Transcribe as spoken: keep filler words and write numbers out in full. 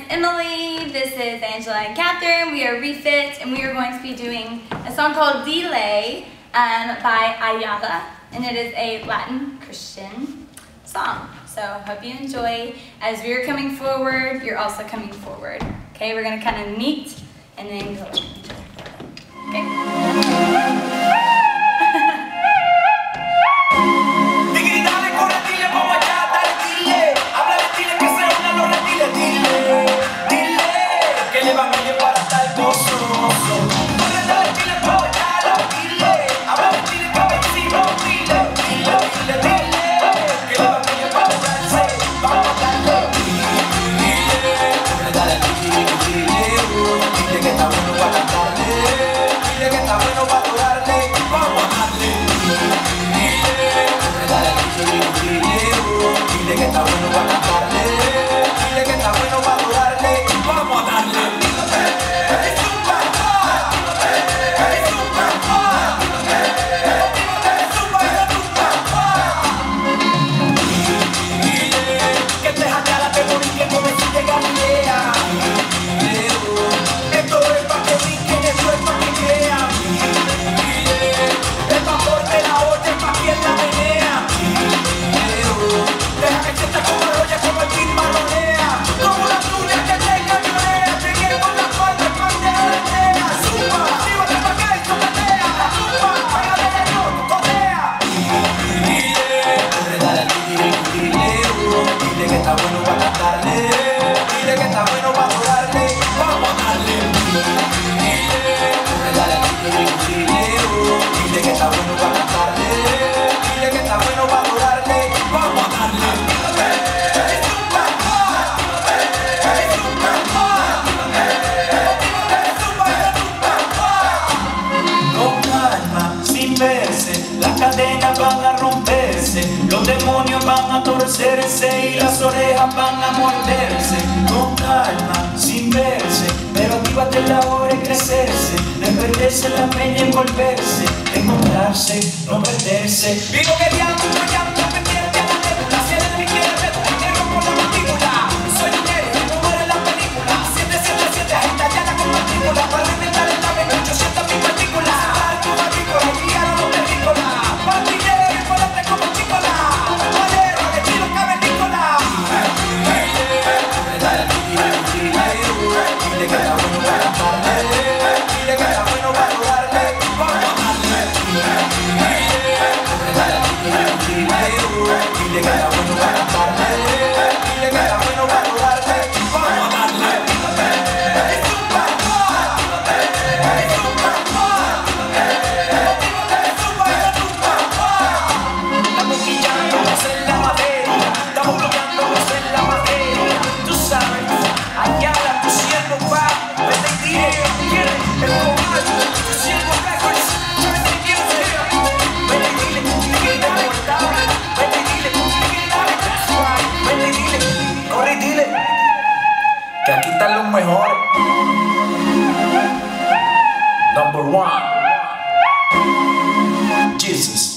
Emily, this is Angela and Catherine. We are REFIT, and we are going to be doing a song called Dile um, by Ayala, and it is a Latin Christian song. So hope you enjoy. As we are coming forward, you're also coming forward. Okay, we're gonna kind of meet and then go. Okay. Las cadenas van a romperse, los demonios van a torcerse y las orejas van a morderse. Con calma, sin verse, pero actívate la hora de crecerse, de perderse la peña, envolverse, encontrarse, no perderse. Vivo guerreando, guayando, pendiente a la nébula, si eres mi quiere ver, te rompo la mandíbula. Soy un héroe, no muere la película, siete, siete, siete, agita Ayala con matrícula, para inventar el ave en ochocientas mil partículas. Que aquí están los mejores. Number one, Jesus.